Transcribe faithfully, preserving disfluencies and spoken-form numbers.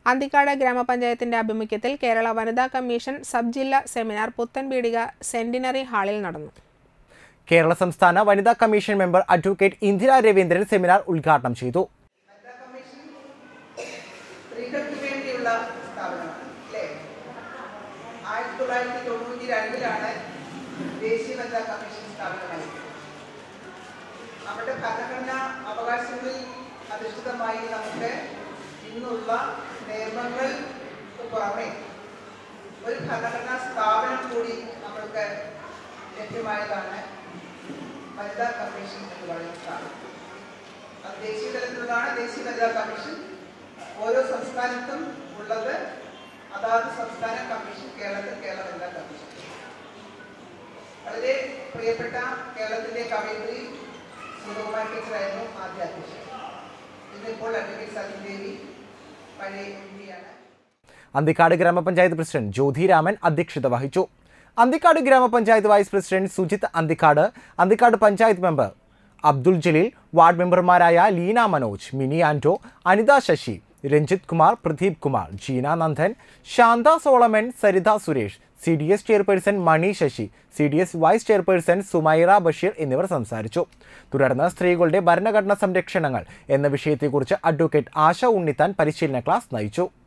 അന്തിക്കാട് ഗ്രാമപഞ്ചായത്തിന്റെ ആഭിമുഖ്യത്തിൽ കേരള വനിതാ കമ്മീഷൻ സബ് ജില്ലാ സെമിനാർ പുത്തൻപീടിക സെന്റിനറി ഹാളിൽ നടന്നു. കേരള സംസ്ഥാന വനിതാ commission member advocate Indira Raveendran seminar ഉദ്ഘാടനം ചെയ്തു. നമ്മുടെ ഭരണഘടനാ അവകാശങ്ങളിൽ അധിഷ്ഠിതമായി നമുക്ക് ഇന്നുള്ള നിയമങ്ങൾക്ക് പുറമെ ഒരു ഭരണഘടനാ സ്ഥാപനം കൂടി നമ്മൾക്ക് ലഭ്യമായതാണ് വനിതാ കമ്മീഷൻ എന്ന് പറയുന്ന സ്ഥാപനം. അത് ദേശീയ തലത്തിലുള്ളതാണ് ദേശീയ വനിതാ കമ്മീഷൻ. ഓരോ സംസ്ഥാനത്തും ഉള്ളത് അതാത് സംസ്ഥാന കമ്മീഷൻ. കേരളത്തിൽ കേരള വനിതാ കമ്മീഷൻ. വളരെ പ്രിയപ്പെട്ട കേരളത്തിലെ കവയിത്രി സുഗതകുമാരി ടീച്ചറായിരുന്നു ആദ്യ അധ്യക്ഷൻ. ഇന്നിപ്പോൾ അഡ്വക്കേറ്റ് സതീദേവി പഴയ എം പിയാണ്. അന്തിക്കാട് ഗ്രാമപഞ്ചായത്ത് പ്രസിഡന്റ് ജ്യോതിരാമൻ അധ്യക്ഷത വഹിച്ചു. അന്തിക്കാട് ഗ്രാമപഞ്ചായത്ത് vice president Sujith Anthikad, Anthikad panchayat member Abdul Jaleel, ward മെമ്പർമാരായ Leena Manoj, Mini Anto, Anitha Sasi, Ranjith Kumar, Pradeep Kumar, Jeena Nandan, Shantha Solomon, Saritha Suresh, C D S chairperson Mani Sasi, C D S vice chairperson Sumaira Basheer എന്നിവർ സംസാരിച്ചു. തുടർന്ന് സ്ത്രീകളുടെ ഭരണഘടനാ സംരക്ഷണങ്ങൾ എന്ന വിഷയത്തെക്കുറിച്ച് അഡ്വക്കേറ്റ് ആശ ഉണ്ണിത്താൻ പരിശീലന ക്ലാസ് നയിച്ചു.